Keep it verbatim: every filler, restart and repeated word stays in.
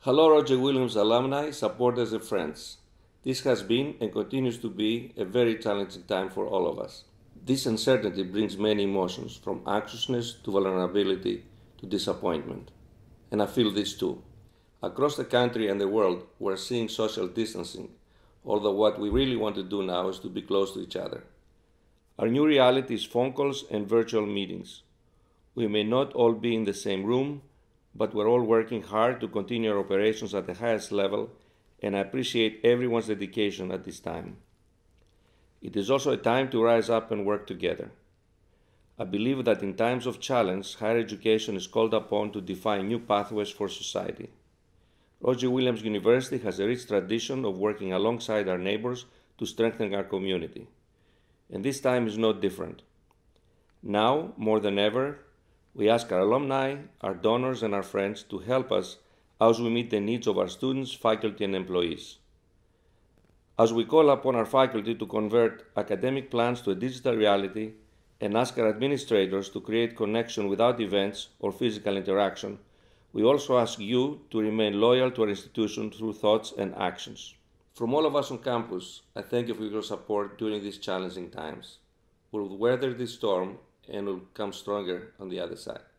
Hello, Roger Williams alumni, supporters, and friends. This has been and continues to be a very challenging time for all of us. This uncertainty brings many emotions, from anxiousness to vulnerability to disappointment. And I feel this too. Across the country and the world, we're seeing social distancing, although what we really want to do now is to be close to each other. Our new reality is phone calls and virtual meetings. We may not all be in the same room, but we're all working hard to continue our operations at the highest level, and I appreciate everyone's dedication at this time. It is also a time to rise up and work together. I believe that in times of challenge, higher education is called upon to define new pathways for society. Roger Williams University has a rich tradition of working alongside our neighbors to strengthen our community, and this time is no different. Now, more than ever, we ask our alumni, our donors, and our friends to help us as we meet the needs of our students, faculty, and employees. As we call upon our faculty to convert academic plans to a digital reality and ask our administrators to create connection without events or physical interaction, we also ask you to remain loyal to our institution through thoughts and actions. From all of us on campus, I thank you for your support during these challenging times. We'll weather this storm and will come stronger on the other side.